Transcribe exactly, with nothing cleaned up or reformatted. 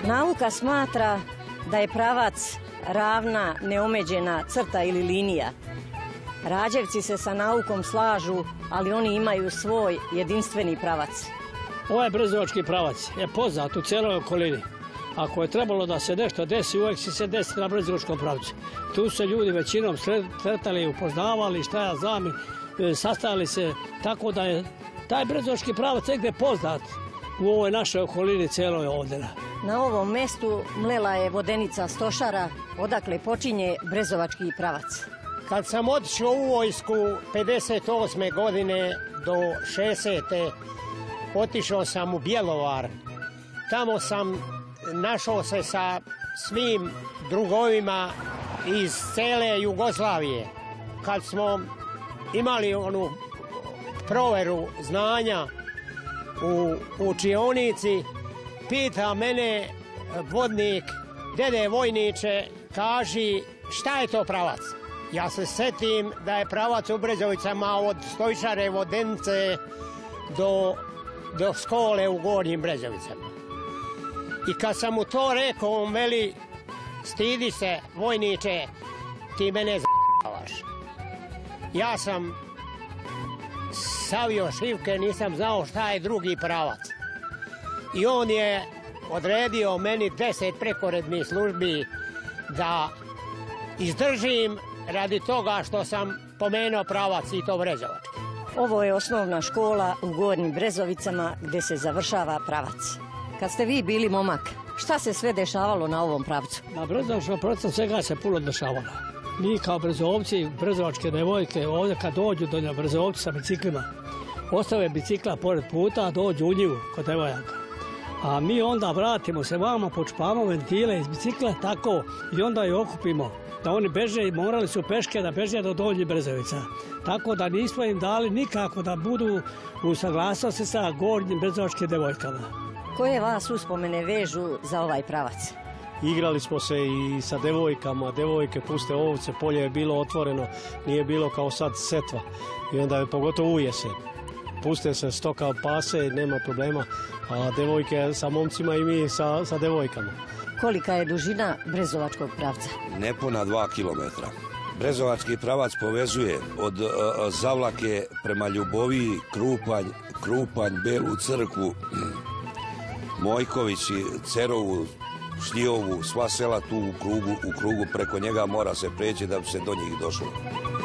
Nauka smatra da je pravac ravna, neomeđena crta ili linija. Rađevci se sa naukom slažu, ali oni imaju svoj jedinstveni pravac. Ovaj brezovački pravac je poznat u cijeloj okolini. Ako je trebalo da se nešto desi, uvijek će se desiti na brezovačkom pravcu. Tu su se ljudi većinom sretali, upoznavali, šta ja znam, sastajali se, tako da je taj brezovački pravac negdje poznat u ovoj našoj okolini cijeloj ovdje. Na ovom mestu mlela je vodenica stošara, odakle počinje brezovački pravac. Kad sam otišao u vojsku pedeset osme godine do šezdesete otišao sam u Bjelovar. Tamo sam našao se sa svim drugovima iz cele Jugoslavije. Kad smo imali onu proveru znanja u učionici, pita mene vodnik, dede vojniče, kaži šta je to pravac? Ja se setim da je pravac u Brezovicama od Stojšare Vodenice do, do škole u Gornjim Brezovicama. I kad sam mu to rekao, on veli, stidi se, vojniče, ti mene z***avaš. Ja sam savio šivke, nisam znao šta je drugi pravac. I on je odredio meni deset prekorednih službi da izdržim radi toga što sam pomenuo pravac i to brezovački. Ovo je osnovna škola u Gornjim Brezovicama gdje se završava pravac. Kad ste vi bili momak, šta se sve dešavalo na ovom pravcu? Na brezovačkom pravcu svega se puno dešavalo. Mi kao brezovci, brezovačke devojke, ovdje kad dođu do brezovci sa biciklima, ostave bicikla pored puta, dođu u njivu kod devojaka. A mi onda vratimo se vamo, počpamo ventile iz bicikla, tako, i onda je okupimo. Da oni beže i morali su peške da beže do Donjih Brezovica. Tako da nismo im dali nikako da budu u saglasnosti sa gornjim brezovačkim devojkama. Koje vas uspomene vežu za ovaj pravac? Igrali smo se i sa devojkama, devojke puste ovce, polje je bilo otvoreno, nije bilo kao sad setva. I onda je pogotovo ujesen. Puste se stoka pase, nema problema, a devojke sa momcima i mi sa, sa devojkama. Kolika je dužina brezovačkog pravca? Nepuna dva kilometra. Brezovački pravac povezuje od uh, Zavlake prema Ljuboviji, Krupanj, Krupanj, Belu crkvu, Mojkovići, Cerovu, Šljivovu, sva sela tu u krugu, u krugu, preko njega mora se preći da bi se do njih došlo.